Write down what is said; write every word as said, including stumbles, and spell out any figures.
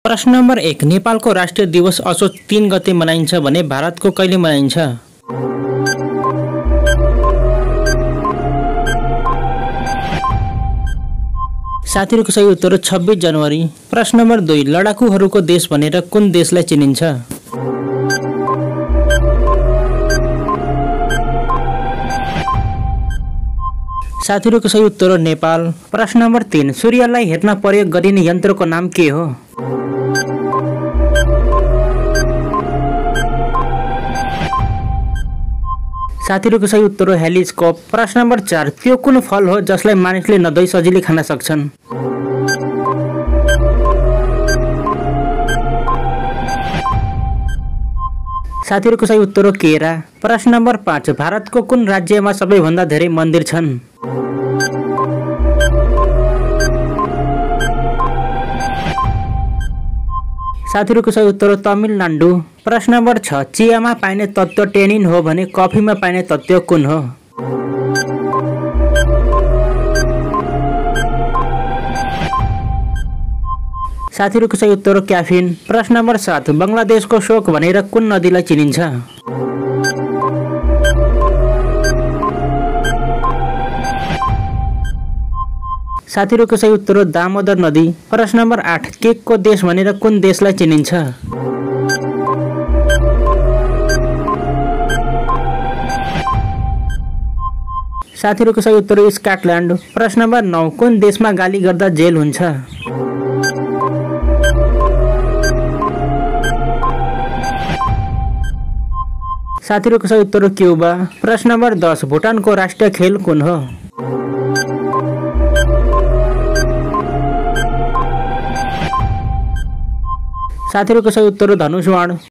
प्रश्न नम्बर एक, नेपालको राष्ट्रिय दिवस असोज तीन गते मनाइन्छ भने भारतको कहिले मनाइन्छ? साथीहरूको सही उत्तर छब्बीस जनवरी। प्रश्न नम्बर दुई, लडाकुहरूको देश भनेर कुन देशलाई चिनिन्छ? साथीहरूको सही उत्तर नेपाल। प्रश्न नम्बर तीन, सूर्यलाई हेर्न प्रयोग गरिने यन्त्रको नाम के हो? साथीहरूको सही उत्तर हेलिस्कोप। प्रश्न नम्बर चार, त्यो कुन फल हो जसलाई मानिसले नधोई सजिलै खान सक्छन्? साथीहरूको सही उत्तर केरा। प्रश्न नम्बर पाँच, भारतको कुन राज्यमा सबैभन्दा धेरै मन्दिर छन्? साथीहरूको सही उत्तर तमिलनाडु। प्रश्न नम्बर छ, चियामा पाइने तत्त्व टेनिन हो भने कफीमा पाइने तत्त्व कुन हो? साथीहरूको सही उत्तर क्याफिन। प्रश्न नम्बर सात, बङ्गलादेशको शोक भनेर कुन नदीलाई चिनिन्छ? साथीहरूको सही उत्तर दामोदर नदी। प्रश्न नम्बर आठ, केकको देश भनेर कुन देशलाई चिनिन्छ? साथीहरूको सही उत्तर स्कटल्यान्ड। प्रश्न नम्बर नौ, कुन देशमा गाली गर्दा जेल हुन्छ? साथीहरूको सही उत्तर क्युबा। प्रश्न नम्बर दस, भुटानको राष्ट्रिय खेल कुन हो? साथीहरूको सही उत्तर धनुष बाण।